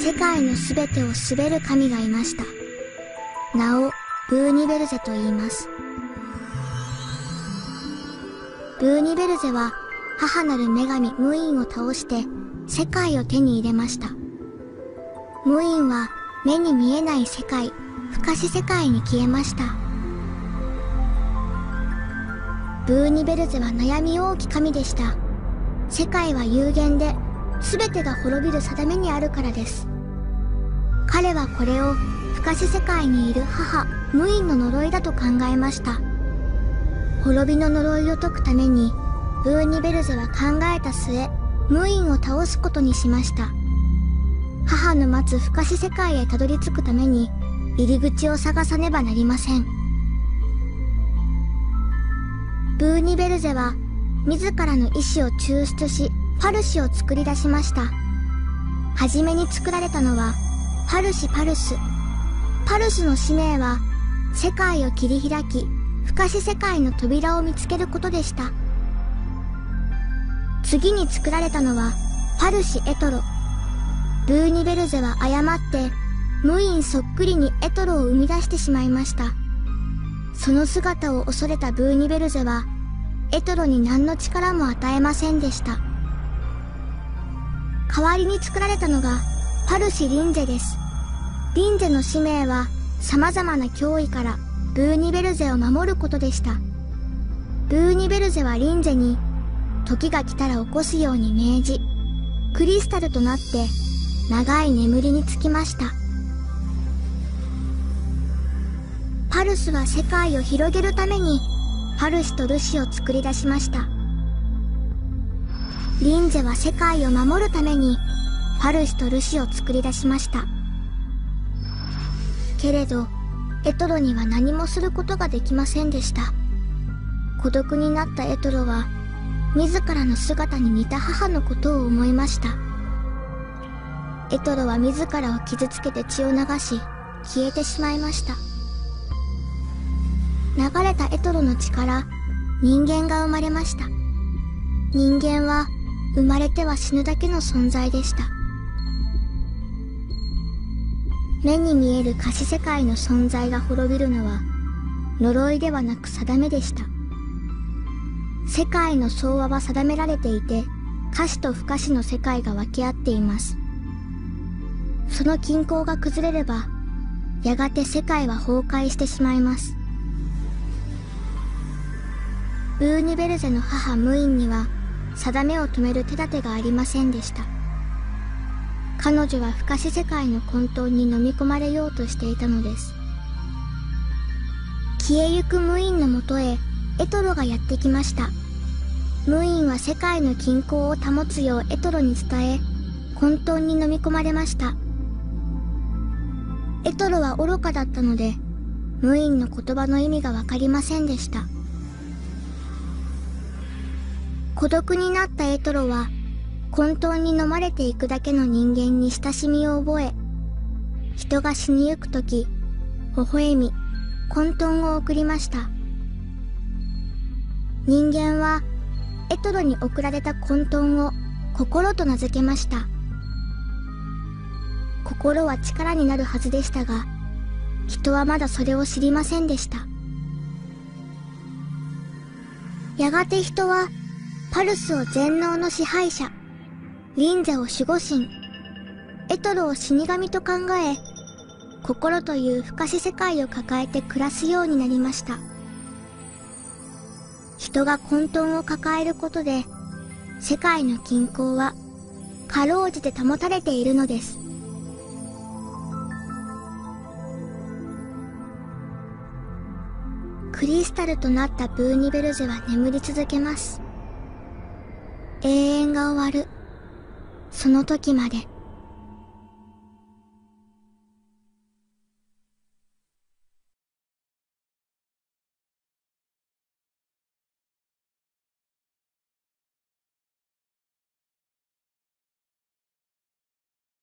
世界のすべてを統べる神がいました。名をブーニベルゼと言います。ブーニベルゼは母なる女神ムインを倒して世界を手に入れました。ムインは目に見えない世界、不可視世界に消えました。ブーニベルゼは悩み多き神でした。世界は有限で、すべてが滅びる定めにあるからです。彼はこれを不可視世界にいる母、ムインの呪いだと考えました。滅びの呪いを解くために、ブーニベルゼは考えた末、ムインを倒すことにしました。母の待つ不可視世界へたどり着くために、入り口を探さねばなりません。ブーニベルゼは、自らの意志を抽出し、パルシを作り出しました。はじめに作られたのは、パルシ・パルス。パルスの使命は、世界を切り開き、不可視世界の扉を見つけることでした。次に作られたのは、パルシ・エトロ。ブーニベルゼは誤って、ムインそっくりにエトロを生み出してしまいました。その姿を恐れたブーニベルゼは、エトロに何の力も与えませんでした。代わりに作られたのが、パルシ・リンゼです。リンゼの使命は、様々な脅威からブーニベルゼを守ることでした。ブーニベルゼはリンゼに、時が来たら起こすように命じ、クリスタルとなって、長い眠りにつきました。パルスは世界を広げるために、パルシとルシを作り出しました。リンゼは世界を守るために、パルシとルシを作り出しました。けれど、エトロには何もすることができませんでした。孤独になったエトロは、自らの姿に似た母のことを思いました。エトロは自らを傷つけて血を流し、消えてしまいました。流れたエトロの血から、人間が生まれました。人間は、生まれては死ぬだけの存在でした。目に見える可視世界の存在が滅びるのは、呪いではなく定めでした。世界の相和は定められていて、可視と不可視の世界が分け合っています。その均衡が崩れれば、やがて世界は崩壊してしまいます。ブーニベルゼの母ムインには、定めを止める手立てがありませんでした。彼女は不可視世界の混沌に飲み込まれようとしていたのです。消えゆくムインのもとへエトロがやってきました。ムインは世界の均衡を保つようエトロに伝え、混沌に飲み込まれました。エトロは愚かだったので、ムインの言葉の意味がわかりませんでした。孤独になったエトロは、混沌に飲まれていくだけの人間に親しみを覚え、人が死にゆくとき、微笑み、混沌を送りました。人間は、エトロに送られた混沌を心と名付けました。心は力になるはずでしたが、人はまだそれを知りませんでした。やがて人は、パルスを全能の支配者、リンゼを守護神、エトロを死神と考え、心という不可視世界を抱えて暮らすようになりました。人が混沌を抱えることで、世界の均衡は、かろうじて保たれているのです。クリスタルとなったブーニベルゼは眠り続けます。永遠が終わる、その時まで。